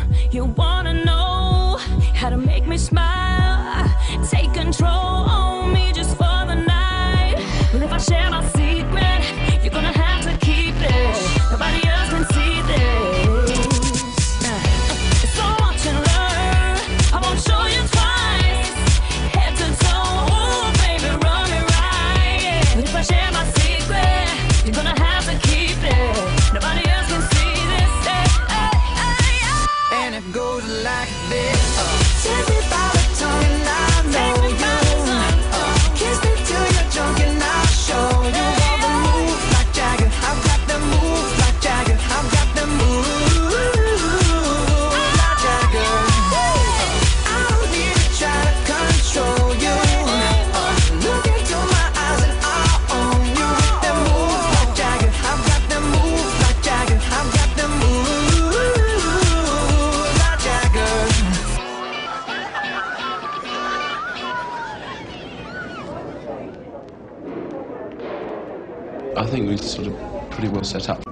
You wanna know how to make me smile, take control on me just for the night. But if I share my secret, you're gonna have to keep it. Nobody else can see this. So watch and learn, I won't show you twice. Head to toe, ooh, baby, run it right. But if I share my secret, you're gonna have to keep it. Nobody else can see this. And it goes like this. Take me by the tongue and I know you. Kiss me till you're drunk and I'll show you all the moves like Jagger. I've got the moves like Jagger. I've got the moves like Jagger. I don't need to try to control you. Look into my eyes and I'll own you with the moves like Jagger. I've got the moves like Jagger. I've got the moves like Jagger. I think we're sort of pretty well set up